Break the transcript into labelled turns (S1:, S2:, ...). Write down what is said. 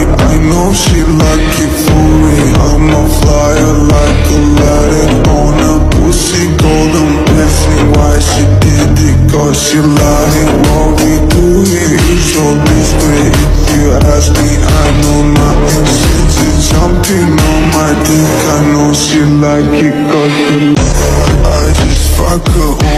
S1: I know she like it for me. I'm a flyer like Aladdin on a pussy golden blessing. Why she did it? Cause she lying. What we do here is so discreet. If you ask me, I know nothing. She's jumping on my dick. I know she like it cause she I just fuck her